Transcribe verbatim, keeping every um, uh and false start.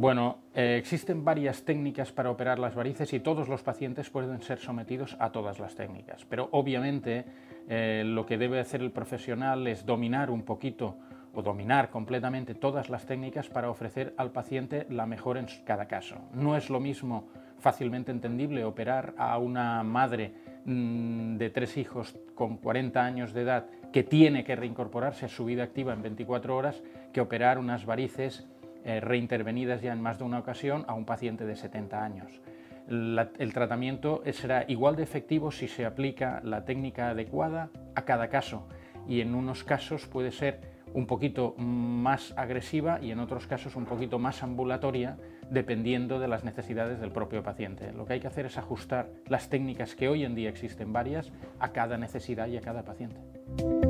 Bueno, eh, existen varias técnicas para operar las varices y todos los pacientes pueden ser sometidos a todas las técnicas, pero obviamente eh, lo que debe hacer el profesional es dominar un poquito o dominar completamente todas las técnicas para ofrecer al paciente la mejor en cada caso. No es lo mismo fácilmente entendible operar a una madre mmm, de tres hijos con cuarenta años de edad que tiene que reincorporarse a su vida activa en veinticuatro horas que operar unas varices eh, reintervenidas ya en más de una ocasión a un paciente de setenta años. La, el tratamiento será igual de efectivo si se aplica la técnica adecuada a cada caso y en unos casos puede ser un poquito más agresiva y en otros casos un poquito más ambulatoria, dependiendo de las necesidades del propio paciente. Lo que hay que hacer es ajustar las técnicas, que hoy en día existen varias, a cada necesidad y a cada paciente.